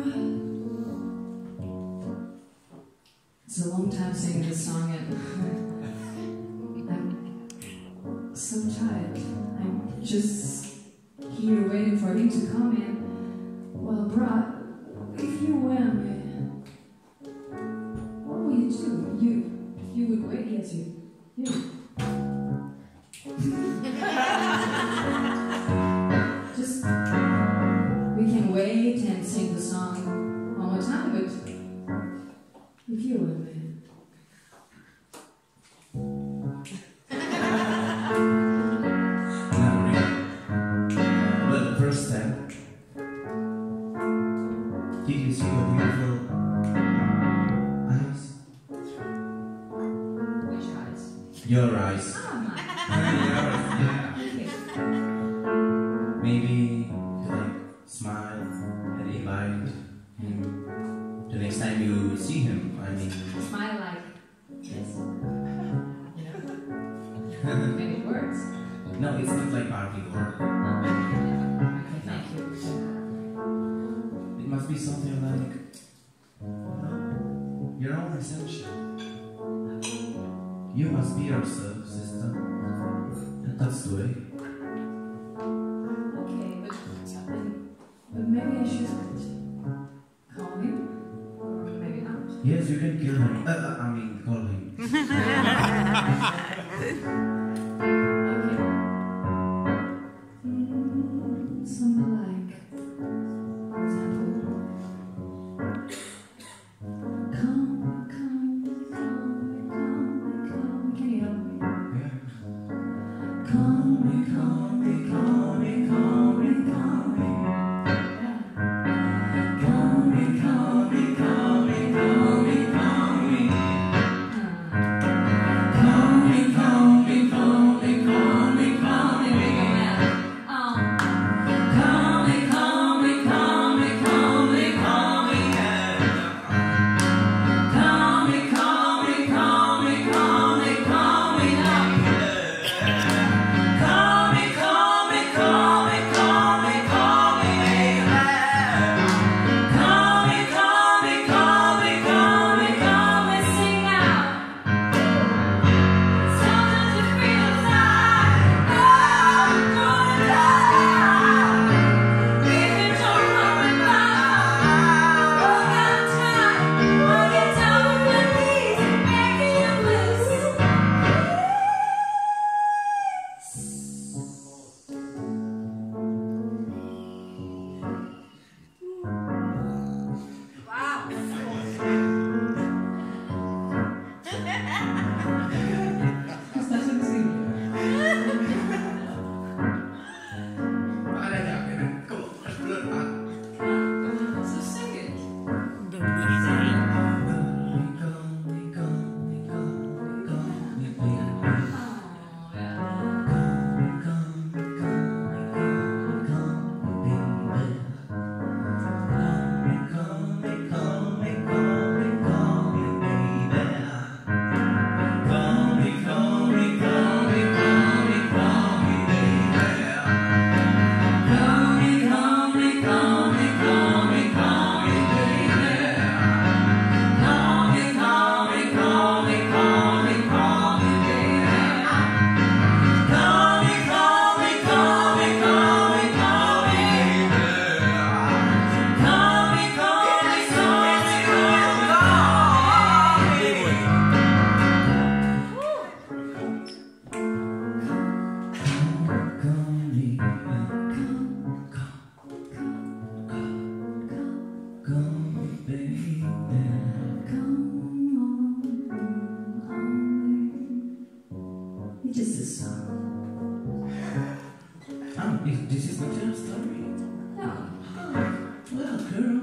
It's a long time singing this song, and I'm so tired. I'm just here waiting for him to come in. Well, bruh, if you were me, what would you do? You would wait, yes, you. Just, we can wait and sing the song one more time, but if you were me. Well, the first step, did you see your beautiful eyes? Which eyes? Your eyes. Oh, my. Yeah. Okay. Maybe like smile and invite him. The next time you see him, I mean. Smile like this. You know? Maybe it works. No, it's not like Barbie or. Okay, thank you. It must be something like your own essential. You must be yourself, sister. And that's the way. Okay, but maybe I should call him, or maybe not. Yes, you can kill him. I mean, call him. Okay. Something like, for example, come, can you help me? Yeah. Come, Just a song. Oh, this is not your story. No. Well, girl.